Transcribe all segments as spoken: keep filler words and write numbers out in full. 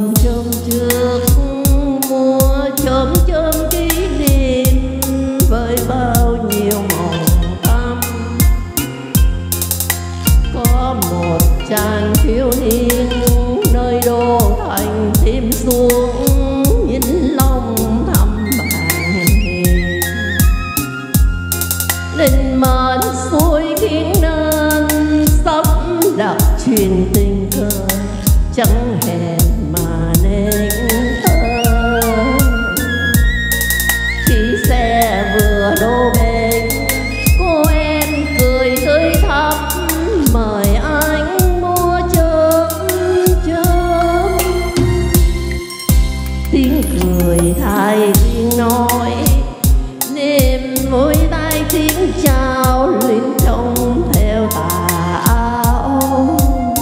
chôm chôm trước mùa chôm chôm kỷ niệm với bao nhiêu màu thắm. Có một chàng thiếu niên nơi đô thành tìm xuống nhìn lòng thăm bạn hiền. Linh mến xuôi khiến nên sắp đặt chuyện tình cờ chẳng hẹn mà nên thơ. Khi xe vừa đổ bến cô em cười tươi thắm mời anh mua chớm chớm. Tiếng cười thay tiếng nói niềm vui tay tiếng chào liên thông theo tà áo.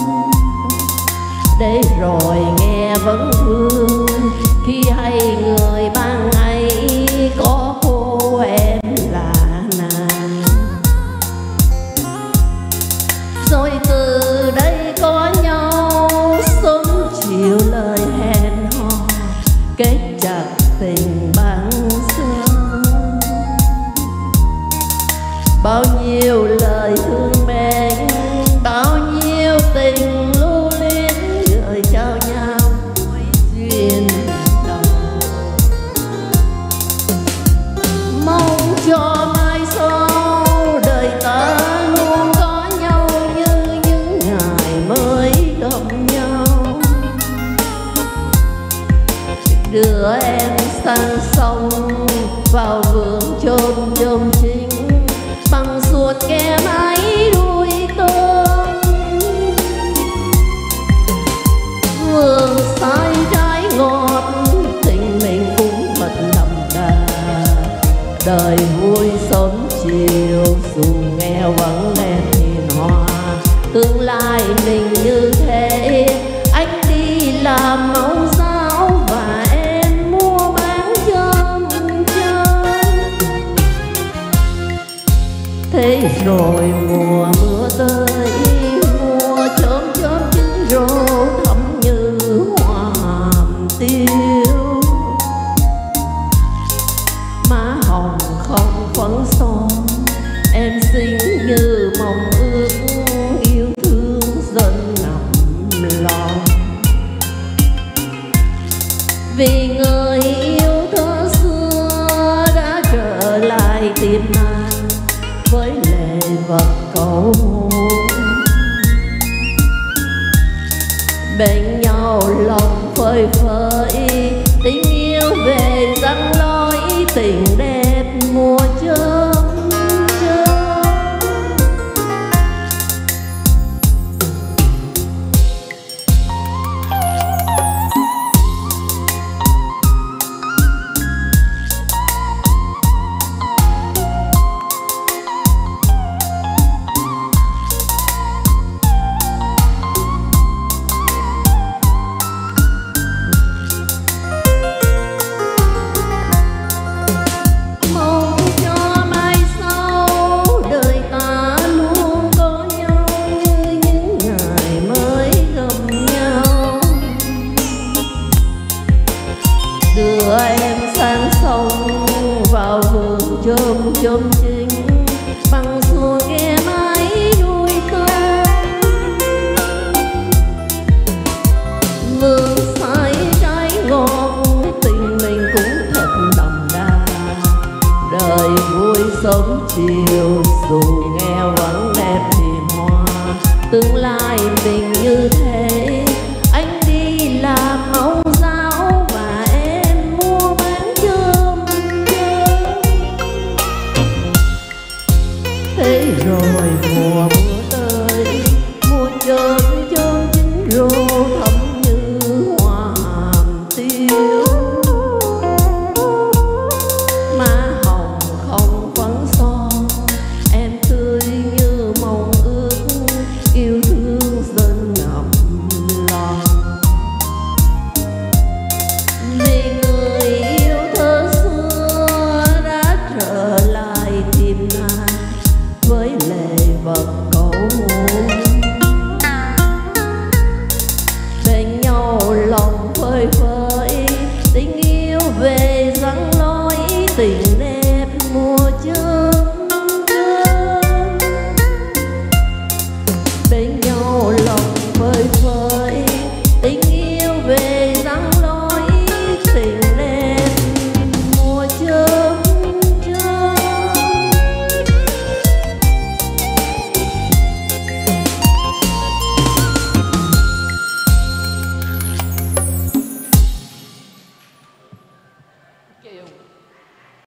Để rồi nghe vẫn thương khi hay người ban ấy có cô em là nàng. Rồi từ đây có nhau sớm chiều lời hẹn hò kết chặt tình bằng xưa. Bao nhiêu lời thương mến, bao nhiêu tình lưu luyến gửi trao nhau mối duyên đầu. Mong cho mai sau đời ta luôn có nhau như những ngày mới gặp nhau. Đưa em sang sông vào vườn chôm chôm chính bằng suốt ghe máy đuôi tôm. Vườn sai trái ngọt tình mình cũng thật đậm đà. Đời vui sớm chiều dù nghèo vẫn đẹp hiền hòa. Tương lai mình như thế anh đi làm mẫu giáo và em mua bán chôm chôm. Thế rồi mùa mưa tới mùa chôm chôm trứng rô thắm như hoa hàm tiêu. Má hồng không phấn son em xinh như mong ước yêu thương dần nằm lòng. Vì người yêu thơ xưa đã trở lại tìm nàng với lệ vật cầu hôn. Bên nhau lòng phơi phới tình yêu về răng lối tình đẹp mùa chớm chớm. Đưa em sang sông vào vườn chôm chôm chính bằng xuồng ghe máy đuôi tôm. Vườn sai trái ngọt tình mình cũng thật đậm đà. Đời vui sớm chiều dù nghèo vẫn đẹp hiền hòa. Tương lai mình như thế